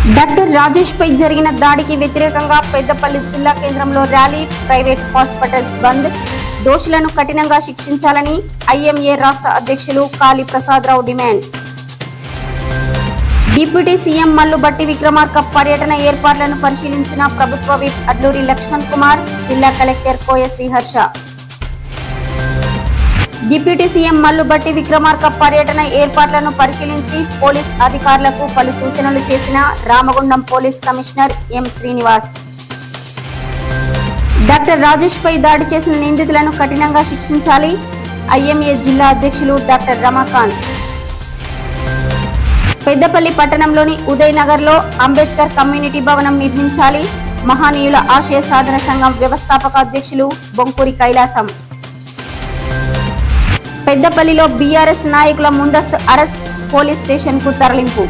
Doctor Rajesh పై జరిగిన దాడికి వ్యతిరేకంగా పెద్దపల్లి జిల్లా కేంద్రంలో ర్యాలీ, ప్రైవేట్ హాస్పిటల్స్ బంద్, దోషులను కఠినంగా శిక్షించాలని ఐఎంఏ రాష్ట్ర అధ్యక్షులు Kali Prasadarao demand. Deputy CM Mallubhatti Vikramarka పర్యటన ఏర్పాట్లను పరిశీలించిన ప్రభుత్వ విప్ అడ్లూరి లక్ష్మణ్ కుమార్, జిల్లా collector Koya Sriharsha. Deputy CM Mallubhatti Vikramarka పర్యటన ఏర్పాట్లను పరిశీలించి పోలీస్ అధికారులకు పలు సూచనలు చేసిన Ramagundam police commissioner M Srinivas. Doctor Rajesh పై దాడి చేసిన నిందితులను కఠినంగా శిక్షించాలి, ఐఎంఏ జిల్లా అధ్యక్షులు డాక్టర్ రమాకాంత్. పెద్దపల్లి పట్టణంలోని ఉదయ్ నగర్ లో అంబేద్కర్ కమ్యూనిటీ భవనం నిర్మించాలి, మహనీయుల ఆశయ సాధన సంఘం వ్యవస్థాపక అధ్యక్షులు బొంకూరి కైలాసం. పెద్దపల్లిలో బీఆర్ఎస్ నాయకుల ముందస్తు అరెస్ట్, పోలీస్ స్టేషన్ కు తరలింపు.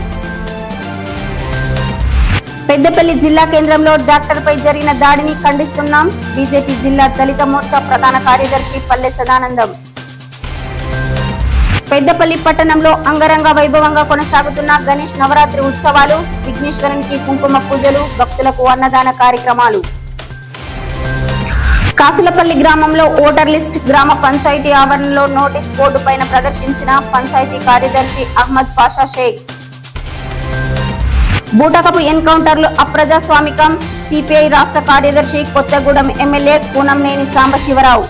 పెద్దపల్లి జిల్లా కేంద్రంలో డాక్టర్ పై జరిగిన దాడిని ఖండిస్తున్నాం, బీజేపీ జిల్లా దళిత మోర్చా ప్రధాన కార్యదర్శి పల్లె సదానందం. పెద్దపల్లి పట్టణంలో అంగరంగ వైభవంగా కొనసాగుతున్న గణేష్ నవరాత్రి ఉత్సవాలు, విఘ్నేశ్వరునికి కుంకుమ పూజలు, భక్తులకు అన్నదాన కార్యక్రమాలు. కాసులపల్లి గ్రామంలో ఓటర్ లిస్ట్ గ్రామ పంచాయతీ ఆవరణలో నోటీస్ బోర్డు పైన ప్రదర్శించిన పంచాయతీ కార్యదర్శి అహ్మద్ పాషా షేక్. బూటకపు ఎన్కౌంటర్లు అప్రజాస్వామికం, సిపిఐ రాష్ట్ర కార్యదర్శి కొత్తగూడెం ఎమ్మెల్యే కూనంనేని సాంబశివరావు.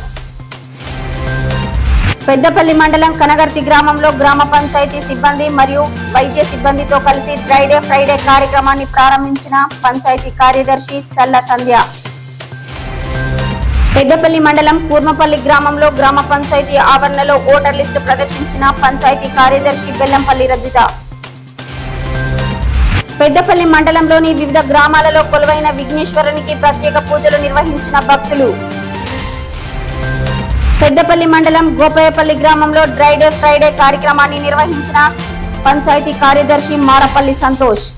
పెద్దపల్లి మండలం కనగర్తి గ్రామంలో గ్రామ పంచాయతీ సిబ్బంది మరియు వైద్య సిబ్బందితో కలిసి డ్రైడే ఫ్రైడే కార్యక్రమాన్ని ప్రారంభించిన పంచాయతీ కార్యదర్శి చల్ల సంధ్య. పెద్దపల్లి మండలం కూర్మపల్లి గ్రామంలో గ్రామ పంచాయతీ ఆవరణలో ఓటర్ లిస్టు ప్రదర్శించిన పంచాయతీ కార్యదర్శి బెల్లంపల్లి రజిత. పెద్దపల్లి మండలంలోని వివిధ గ్రామాలలో కొలువైన విఘ్నేశ్వరునికి ప్రత్యేక పూజలు నిర్వహించిన భక్తులు. పెద్దపల్లి మండలం గోపయ్యపల్లి గ్రామంలో డ్రైడే ఫ్రైడే కార్యక్రమాన్ని నిర్వహించిన పంచాయతీ కార్యదర్శి మారపల్లి సంతోష్.